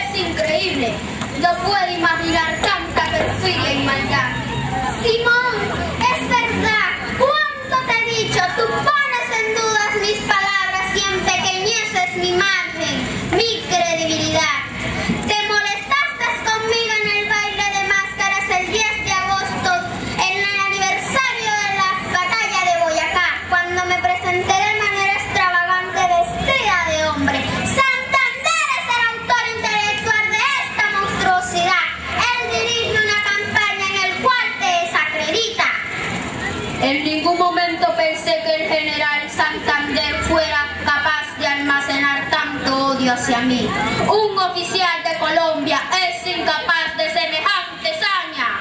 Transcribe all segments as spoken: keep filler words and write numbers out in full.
Es increíble. No puedo imaginar tanta perfidia y maldad. Simón, es verdad. ¿Cuánto te he dicho? Tú pones en dudas mis palabras y empequeñeces mi margen, mi credibilidad. Te molestaste conmigo en el baile de máscaras el diez de agosto, en el aniversario de la batalla de Boyacá, cuando me presenté de manera extravagante vestida de hombre. Santander es el autor intelectual de esta monstruosidad. Él dirige una campaña en el cual te desacredita. En ningún momento pensé que el general Santander fuera capaz de almacenar tanto odio hacia mí. Un oficial de Colombia es incapaz de semejante saña.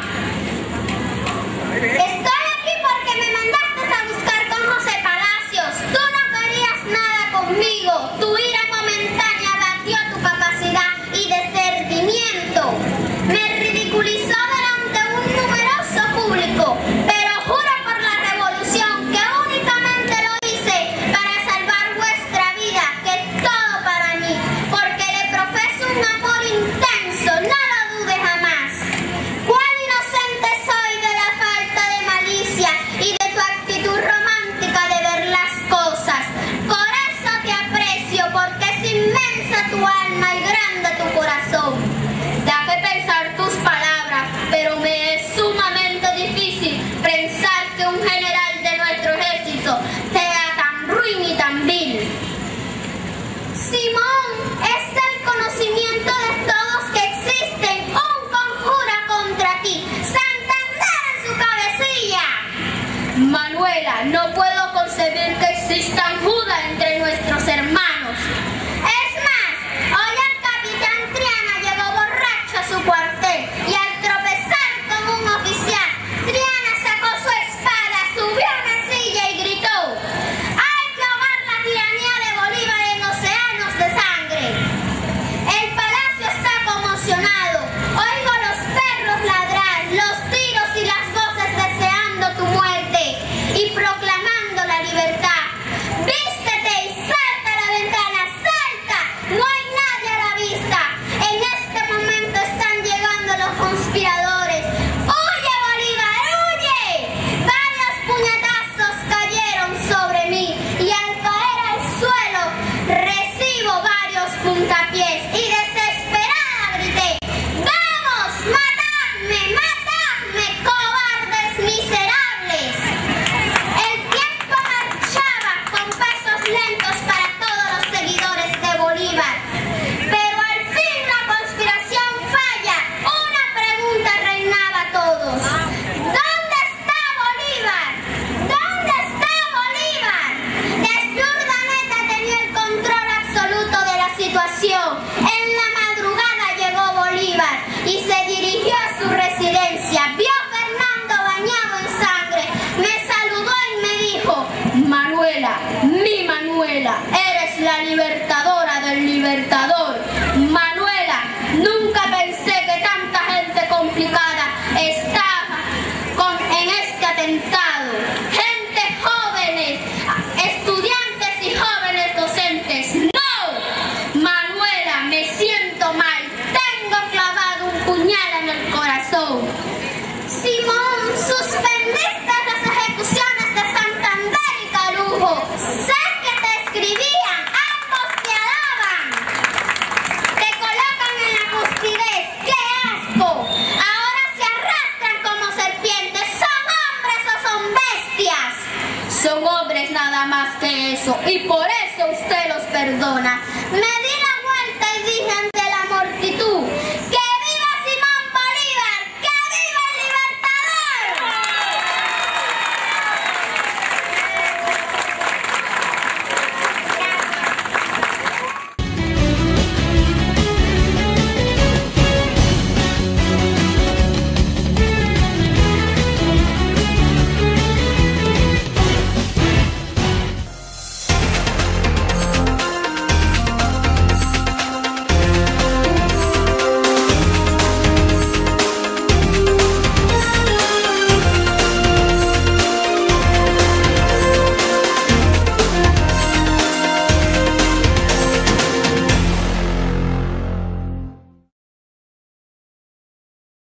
Estoy aquí porque me mandaste a buscar con José Palacios. Tú no querías nada conmigo. Tu ira momentánea batió tu capacidad y discernimiento. Me ridiculizó delante de un numeroso público, pero juro por la revolución que únicamente lo hice para salvar vuestra vida, que es todo para mí, porque le profeso un amor intenso, no lo dudes jamás. Cuán inocente soy de la falta de malicia y de tu actitud romántica de ver las cosas. Por eso te aprecio, porque es inmensa tu alma y grande tu corazón. Da que pensar tus palabras, pero me es sumamente difícil pensar que un general de nuestro ejército sea tan ruin y tan vil. Simón, es del conocimiento de todos que existen un conjura contra ti. Santander en su cabecilla. Manuela, no puedo concebir que existan Judas entre nuestros hermanos. Es más, hoy el capitán Triana llegó borracho a su cuartel y al tropezar con un oficial, Triana sacó su espada, subió a una silla y gritó: ¡hay que ahogar la tiranía de Bolívar en océanos de sangre! El palacio está conmocionado. Oigo los perros ladrar, los tiros y las voces deseando tu muerte y proclamando la libertad. ¡Vístete y salta a la ventana! ¡Salta! ¡No hay nadie a la vista! En este momento están llegando los conspiradores. ¡Huye, Bolívar, huye! Varios puñetazos cayeron sobre mí y al caer al suelo recibo varios puntapiés y desesperada grité: ¡vamos, matadme, matadme, cobardes miserables! El tiempo marchaba con pasos lentos para todos los seguidores de Bolívar, pero al fin la conspiración falla. Una pregunta reinaba a todos: ¿dónde está Bolívar? ¿Dónde está Bolívar? Desde Urdaneta tenía el control absoluto de la situación. En la madrugada llegó Bolívar y se dirigió a su residencia. Vio a Fernando bañado en sangre, me saludó y me dijo: Manuela, mi Manuela, eres la libertadora del libertador. Manuela, nunca pensé que tanta gente complicada estaba con, en este atentado. Gente jóvenes, estudiantes y jóvenes docentes. ¡No! Manuela, me siento mal. Tengo clavado un puñal en el corazón. Simón, suspendiste las ejecuciones de Santander y Carujo. Sé que te escribían, ambos te alaban. Te colocan en la cuspidez. ¡Qué asco! Ahora se arrastran como serpientes. ¿Son hombres o son bestias? Son hombres nada más que eso, y por eso usted los perdona. Me